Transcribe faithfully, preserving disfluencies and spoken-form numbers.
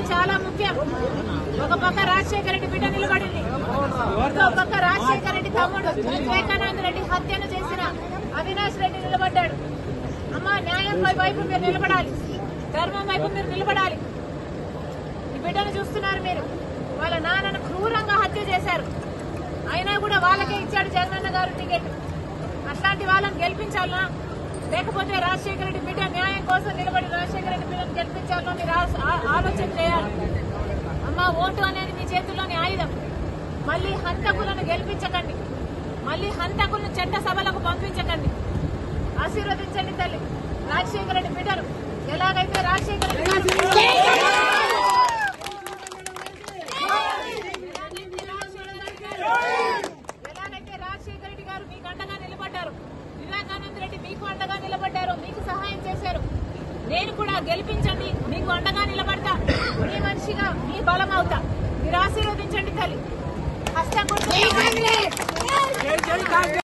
చాలా ముఖ్యం. ఒక పక్క రాజశేఖర రెడ్డి బిడ్డ నిలబడింది, ఇంకో పక్క రాజశేఖర రెడ్డి తమ్ముడు వివేకానంద రెడ్డి హత్యను చేసిన అవినాష్ రెడ్డి నిలబడ్డాడు. అమ్మ, న్యాయం వైపు మీరు నిలబడాలి, ధర్మం వైపు మీరు నిలబడాలి. ఈ బిడ్డను చూస్తున్నారు మీరు. వాళ్ళ నాన్నను క్రూరంగా హత్య చేశారు, అయినా కూడా వాళ్ళకే ఇచ్చాడు జగనన్న గారు టికెట్. అట్లాంటి వాళ్ళని గెలిపించాలనా, లేకపోతే రాజశేఖర రెడ్డి బిడ్డ న్యాయం కోసం నిలబడి రాజశేఖర రెడ్డి బిడ్డను గెలిపించాలనో మీరు ఆలోచన చేయాలి. అమ్మ, ఓటు అనేది మీ చేతుల్లోని ఆయుధం. మళ్లీ హంతకులను గెలిపించకండి, మళ్లీ హంతకులను చట్ట సభలకు పంపించకండి. ఆశీర్వదించండి తల్లి రాజశేఖర రెడ్డి బిడ్డను. ఎలాగైతే రాజశేఖర రెడ్డి ఎలాగైతే రాజశేఖర రెడ్డి గారు మీకు అండగా నిలబడ్డారు, వివేకానంద రెడ్డి మీకు అండగా నిలబడ్డారు, మీకు సహాయం చేశారు. నేను కూడా గెలిపించండి, మీకు అండగా నిలబడతా, మీ మనిషిగా మీ బలం అవుతా. మీరు ఆశీర్వదించండి తల్లి. హస్తం